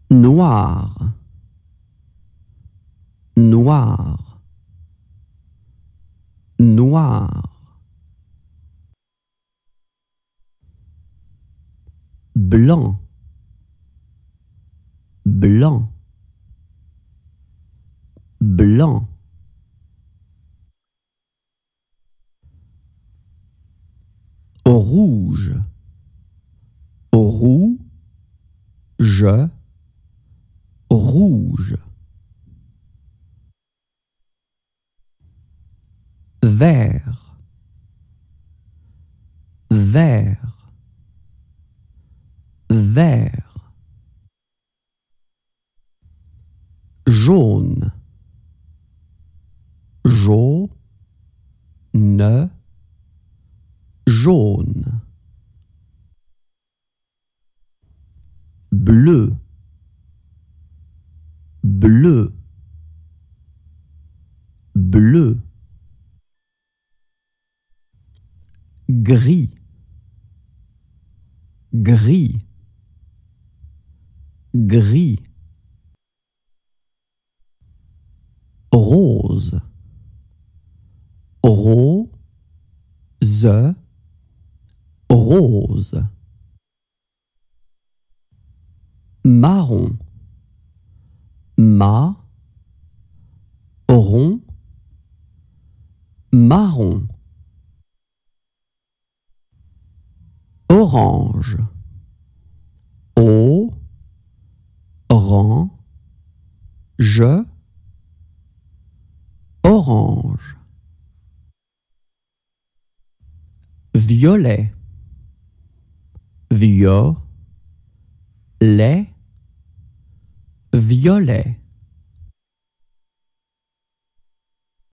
Noir, noir, noir. Blanc, blanc, blanc. Rouge, rouge, rouge. Vert, vert, vert. Jaune, jaune, jaune. Bleu, bleu, bleu. Gris, gris, gris. Rose, rose, rose. Marron, marron, marron. Orange, orange, orange. Violet, violet, violet.